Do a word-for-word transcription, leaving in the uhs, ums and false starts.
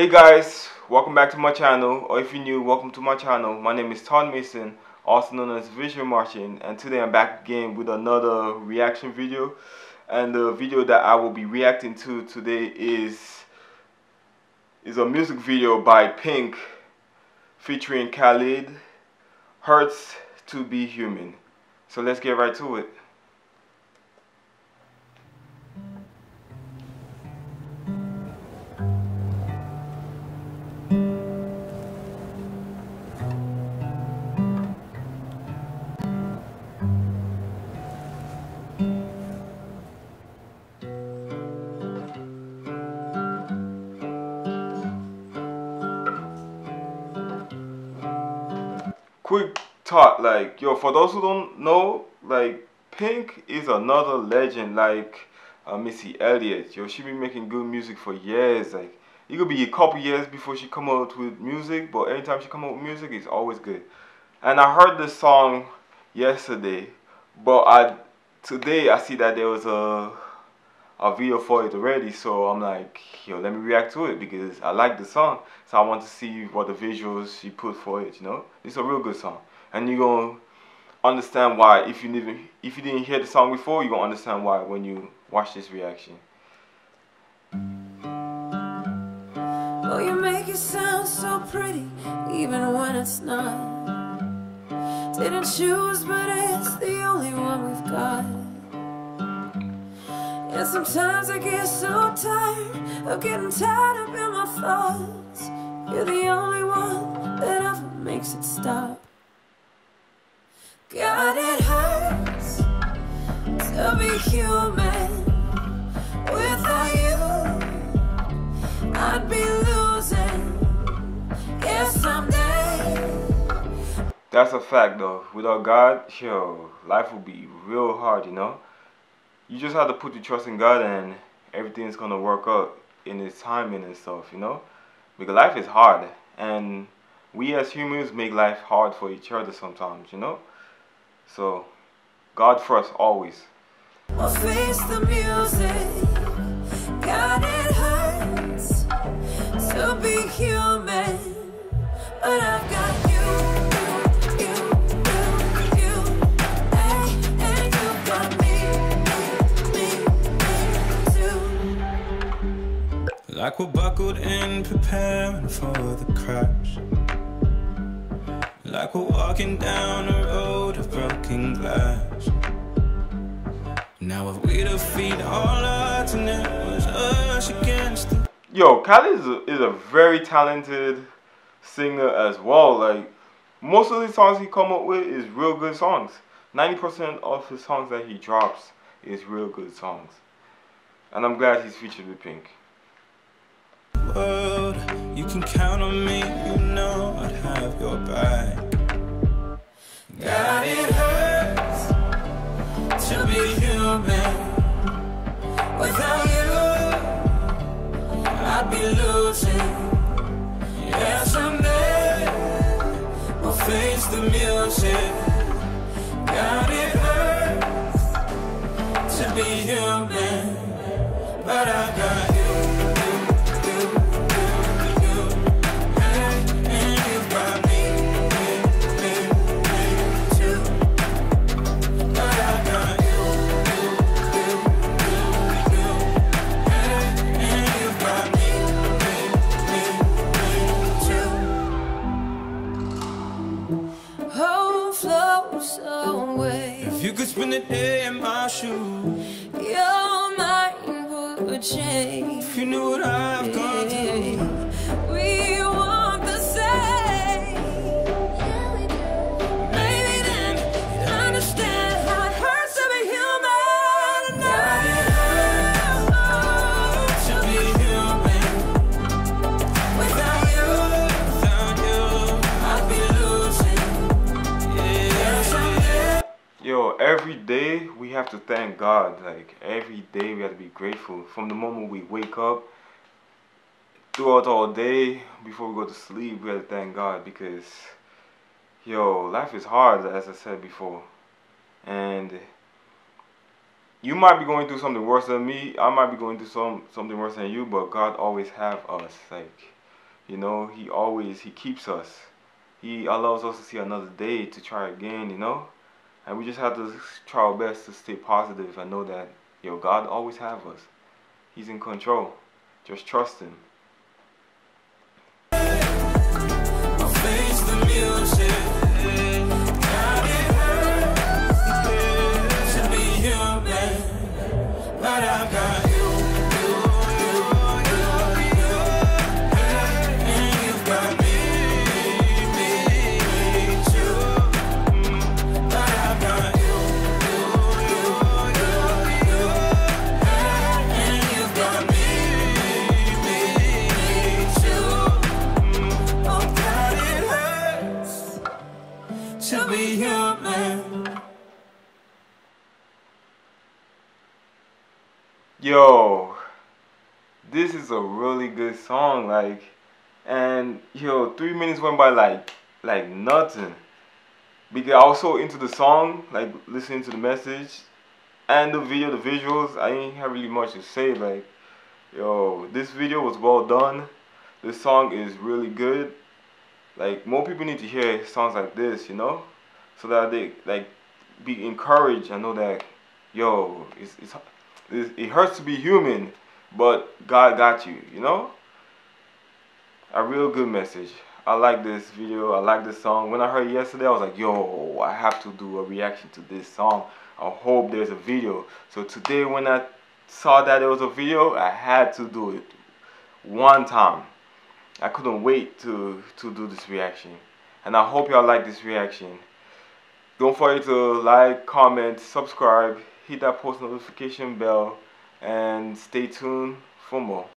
Hey guys, welcome back to my channel, or if you're new, welcome to my channel. My name is Todd Mason, also known as Visual Martian, and today I'm back again with another reaction video. And the video that I will be reacting to today is is a music video by Pink featuring Khalid, Hurts to Be Human. So let's get right to it. Quick thought, like, yo, for those who don't know, like, Pink is another legend, like uh, Missy Elliott. Yo, she been making good music for years. Like, it could be a couple years before she come out with music, but anytime she come out with music, it's always good. And I heard this song yesterday, but I today I see that there was a a video for it already, so I'm like, yo, let me react to it because I like the song, so I want to see what the visuals she put for it. You know, it's a real good song, and you're gonna understand why if you didn't if you didn't hear the song before, you're gonna understand why when you watch this reaction. Oh, you make it sound so pretty, even when it's not. Didn't choose, but it's the only one we've got. And sometimes I get so tired of getting tied up in my thoughts. You're the only one that ever makes it stop. God, it hurts to be human. Without you, I'd be losing. Yeah, someday. That's a fact though. Without God, yo, life will be real hard, you know? You just have to put your trust in God and everything's gonna work out in its timing and stuff, you know? Because life is hard and we as humans make life hard for each other sometimes, you know? So, God first, always. I'll face the music. God, it hurts to be human, but I've got you. Like we're buckled in, preparing for the crash. Like we're walking down a road of broken glass. Now if we defeat all odds and it was us against the... Yo, Khalid is a, is a very talented singer as well. Like, most of the songs he come up with is real good songs. ninety percent of his songs that he drops is real good songs. And I'm glad he's featured with Pink. World, you can count on me, you know I'd have your back. God, it hurts to be human. Without you, I'd be losing. Yeah, someday we'll face the music. God, it hurts to be human, but I got you. If you could spend a day in my shoes, your mind would change. if you knew what I've gone through, we want the same. Maybe then you'd understand how it hurts to be human. God, it hurts to be human. Without you, without you, I'd be losing. Yeah, someday. Yo, every day we have to thank God. Like, every day we have to be grateful. From the moment we wake up, throughout all day, before we go to sleep, we have to thank God because, yo, life is hard, as I said before. And you might be going through something worse than me. I might be going through some something worse than you, but God always have us. Like, You know, he always, he keeps us. He allows us to see another day to try again, you know? And we just have to try our best to stay positive and know that, yo, God always have us. He's in control. Just trust him. Face the music. God, it hurts to be human, but I've got you, you, you, you, you, and you've got me, me, me too. But I've got you, you, you, you, you, and you've got me, me, me too. Oh God, it hurts to be human. Yo, this is a really good song, like, and yo, three minutes went by like, like nothing. Because I was so into the song, like listening to the message and the video, the visuals. I didn't have really much to say. Like, yo, this video was well done. This song is really good. Like, more people need to hear songs like this, you know, so that they like be encouraged and know that, yo, it's it's. It hurts to be human, but God got you, you know? A real good message. I like this video. I like this song. When I heard it yesterday, I was like, yo, I have to do a reaction to this song. I hope there's a video. So today when I saw that there was a video, I had to do it one time. I couldn't wait to, to do this reaction. And I hope y'all like this reaction. Don't forget to like, comment, subscribe, hit that post notification bell, and stay tuned for more.